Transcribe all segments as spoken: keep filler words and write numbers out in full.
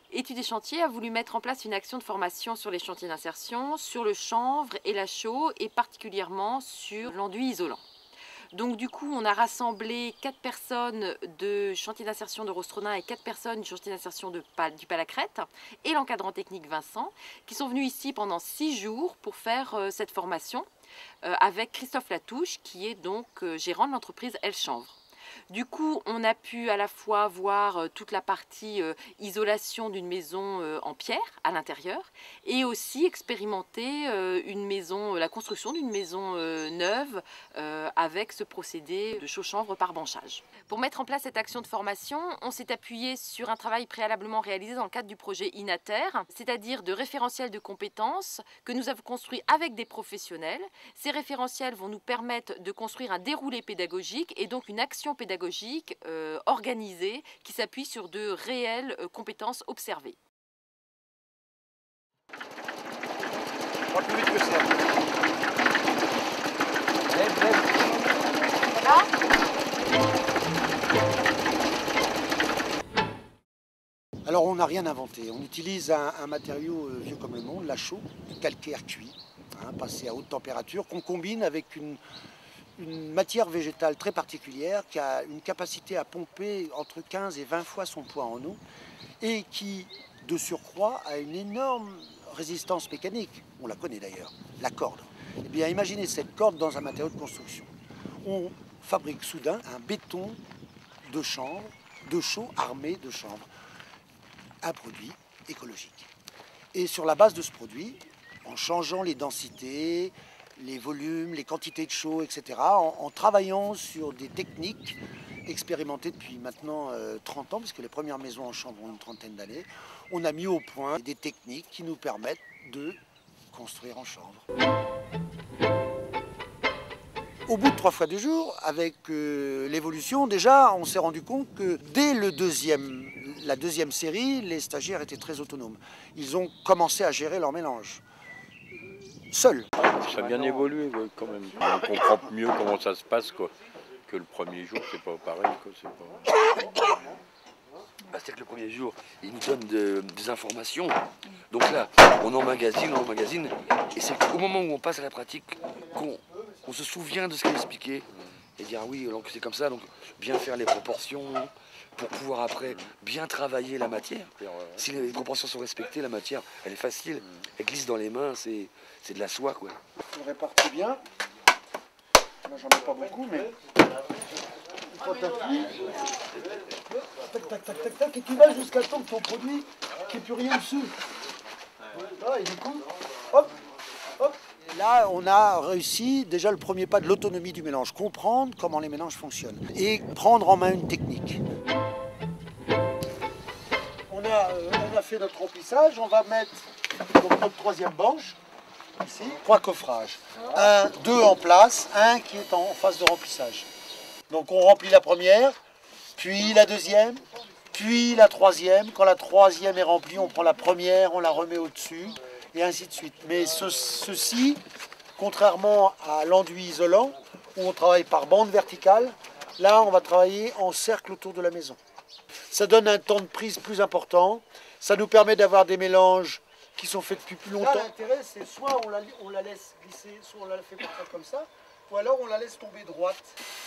Études et Chantiers a voulu mettre en place une action de formation sur les chantiers d'insertion, sur le chanvre et la chaux et particulièrement sur l'enduit isolant. Donc du coup, on a rassemblé quatre personnes de chantier d'insertion de Rostronin et quatre personnes du chantier d'insertion du Palacrète et l'encadrant technique Vincent, qui sont venus ici pendant six jours pour faire euh, cette formation euh, avec Christophe Latouche, qui est donc euh, gérant de l'entreprise El Chanvre. Du coup, on a pu à la fois voir euh, toute la partie euh, isolation d'une maison euh, en pierre à l'intérieur et aussi expérimenter euh, une maison, la construction d'une maison euh, neuve euh, avec ce procédé de chaux-chanvre par branchage. Pour mettre en place cette action de formation, on s'est appuyé sur un travail préalablement réalisé dans le cadre du projet INATER, c'est-à-dire de référentiels de compétences que nous avons construits avec des professionnels. Ces référentiels vont nous permettre de construire un déroulé pédagogique et donc une action pédagogique euh, organisée qui s'appuie sur de réelles euh, compétences observées. Pas plus vite que ça. Lève, lève. Là. Alors on n'a rien inventé, on utilise un, un matériau vieux comme le monde, la chaux, calcaire cuit, hein, passé à haute température, qu'on combine avec une, une matière végétale très particulière qui a une capacité à pomper entre quinze et vingt fois son poids en eau et qui, de surcroît, a une énorme résistance mécanique. On la connaît d'ailleurs, la corde. Eh bien, imaginez cette corde dans un matériau de construction. On fabrique soudain un béton de chanvre, de chaux armé de chanvre. Un produit écologique. Et sur la base de ce produit, en changeant les densités, les volumes, les quantités de chaux, et cetera, en, en travaillant sur des techniques expérimentées depuis maintenant euh, trente ans, puisque les premières maisons en chanvre ont une trentaine d'années, on a mis au point des techniques qui nous permettent de construire en chanvre. Au bout de trois fois deux jours, avec euh, l'évolution, déjà, on s'est rendu compte que dès le deuxième, la deuxième série, les stagiaires étaient très autonomes. Ils ont commencé à gérer leur mélange, seuls. Ça a bien évolué ouais, quand même. On comprend mieux comment ça se passe quoi, que le premier jour, c'est pas pareil. Pas... Bah, c'est que le premier jour, ils nous donnent de, des informations. Donc là, on emmagasine, on emmagasine. Et c'est au moment où on passe à la pratique qu'on on se souvient de ce qu'il expliquait. Et dire ah oui, donc c'est comme ça, donc bien faire les proportions pour pouvoir après bien travailler la matière. Si les proportions sont respectées, la matière, elle est facile. Elle glisse dans les mains, c'est de la soie quoi. On répartit bien. Moi j'en ai pas beaucoup, mais quand tu appuies, tac tac tac tac tac, et tu vas jusqu'à temps que ton produit, qu'il n'y ait plus rien dessus. Là, et du coup, hop, hop. Et là, on a réussi déjà le premier pas de l'autonomie du mélange, comprendre comment les mélanges fonctionnent et prendre en main une technique. On a, euh, on a fait notre remplissage, on va mettre donc, notre troisième banche, ici, trois coffrages. Un, deux en place, un qui est en phase de remplissage. Donc on remplit la première, puis la deuxième, puis la troisième. Quand la troisième est remplie, on prend la première, on la remet au-dessus. Et ainsi de suite. Mais ce, ceci, contrairement à l'enduit isolant, où on travaille par bande verticale, là on va travailler en cercle autour de la maison. Ça donne un temps de prise plus important, ça nous permet d'avoir des mélanges qui sont faits depuis plus longtemps. L'intérêt c'est soit on la, on la laisse glisser, soit on la fait comme ça, ou alors on la laisse tomber droite.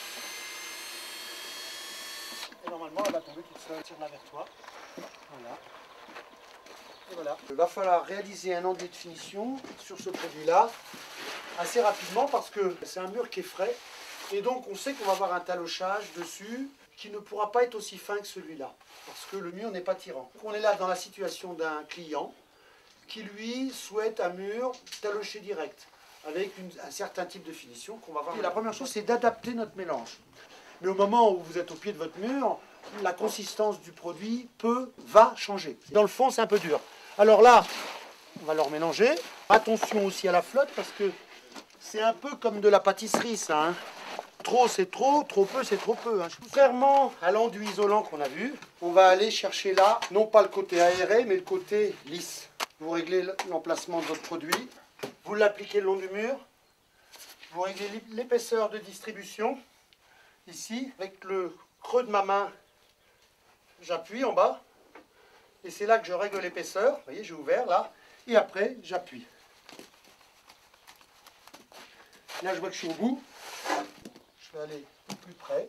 Et normalement elle va tomber toute seule, tire-la vers toi. Voilà. Et voilà. Il va falloir réaliser un enduit de finition sur ce produit-là assez rapidement parce que c'est un mur qui est frais et donc on sait qu'on va avoir un talochage dessus qui ne pourra pas être aussi fin que celui-là parce que le mur n'est pas tirant. On est là dans la situation d'un client qui lui souhaite un mur taloché direct avec une, un certain type de finition qu'on va voir. Et la première chose c'est d'adapter notre mélange. Mais au moment où vous êtes au pied de votre mur, la consistance du produit peut, va changer. Dans le fond, c'est un peu dur. Alors là, on va leur mélanger. Attention aussi à la flotte parce que c'est un peu comme de la pâtisserie, ça. Hein. Trop, c'est trop, trop peu, c'est trop peu. Hein. Contrairement à l'enduit isolant qu'on a vu, on va aller chercher là, non pas le côté aéré, mais le côté lisse. Vous réglez l'emplacement de votre produit, vous l'appliquez le long du mur, vous réglez l'épaisseur de distribution. Ici, avec le creux de ma main, j'appuie en bas. Et c'est là que je règle l'épaisseur. Vous voyez, j'ai ouvert là. Et après, j'appuie. Là, je vois que je suis au bout. Je vais aller plus près.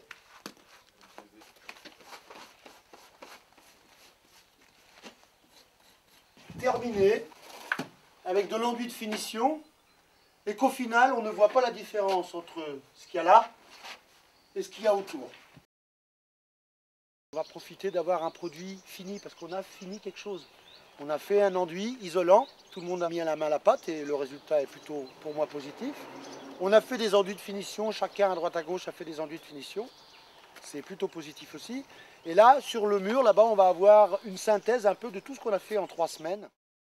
Terminé avec de l'enduit de finition. Et qu'au final, on ne voit pas la différence entre ce qu'il y a là et ce qu'il y a autour. On va profiter d'avoir un produit fini parce qu'on a fini quelque chose. On a fait un enduit isolant, tout le monde a mis à la main à la pâte et le résultat est plutôt pour moi positif. On a fait des enduits de finition, chacun à droite à gauche a fait des enduits de finition. C'est plutôt positif aussi. Et là, sur le mur, là-bas, on va avoir une synthèse un peu de tout ce qu'on a fait en trois semaines.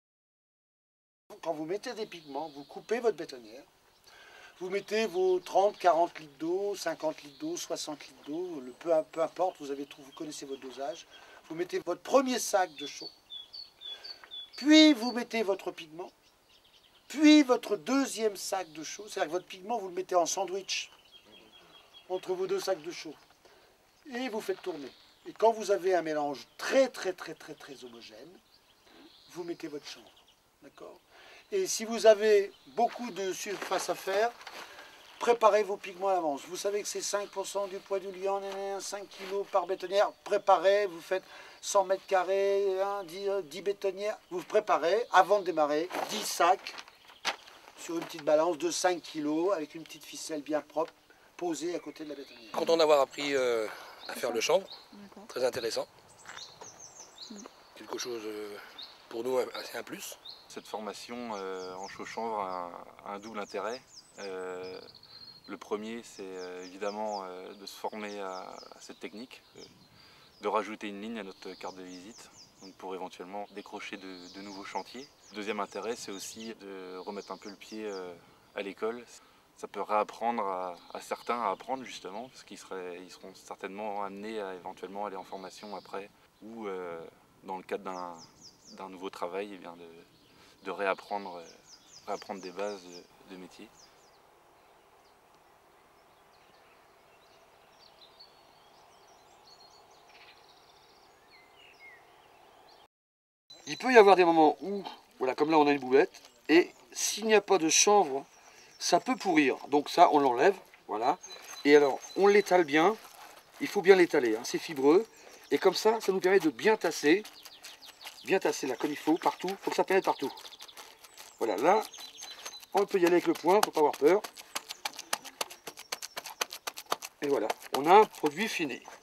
Quand vous mettez des pigments, vous coupez votre bétonnière. Vous mettez vos trente, quarante litres d'eau, cinquante litres d'eau, soixante litres d'eau, peu, peu importe, vous, avez tout, vous connaissez votre dosage. Vous mettez votre premier sac de chaux, puis vous mettez votre pigment, puis votre deuxième sac de chaux, c'est-à-dire que votre pigment, vous le mettez en sandwich entre vos deux sacs de chaux, et vous faites tourner. Et quand vous avez un mélange très très très très très homogène, vous mettez votre chanvre, d'accord ? Et si vous avez beaucoup de surface à faire, préparez vos pigments à l'avance. Vous savez que c'est cinq pour cent du poids du liant, cinq kilos par bétonnière. Préparez, vous faites cent mètres carrés, dix bétonnières. Vous préparez, avant de démarrer, dix sacs sur une petite balance de cinq kilos avec une petite ficelle bien propre posée à côté de la bétonnière. Content d'avoir appris euh, à faire le chanvre. Très intéressant. Quelque chose euh, pour nous assez un plus. Cette formation euh, en chaux chanvre a un, un double intérêt. Euh, le premier, c'est euh, évidemment euh, de se former à, à cette technique, euh, de rajouter une ligne à notre carte de visite, donc pour éventuellement décrocher de, de nouveaux chantiers. Le deuxième intérêt, c'est aussi de remettre un peu le pied euh, à l'école. Ça peut réapprendre à, à certains à apprendre justement, parce qu'ils seraient, ils seront certainement amenés à éventuellement aller en formation après, ou euh, dans le cadre d'un, d'un nouveau travail, eh bien de, de réapprendre, euh, réapprendre des bases de, de métier. Il peut y avoir des moments où, voilà, comme là on a une boulette, et s'il n'y a pas de chanvre, ça peut pourrir. Donc ça, on l'enlève, voilà. Et alors, on l'étale bien, il faut bien l'étaler, hein, c'est fibreux. Et comme ça, ça nous permet de bien tasser, bien tasser là comme il faut, partout, il faut que ça pénètre partout. Voilà, là, on peut y aller avec le poing, il ne faut pas avoir peur. Et voilà, on a un produit fini.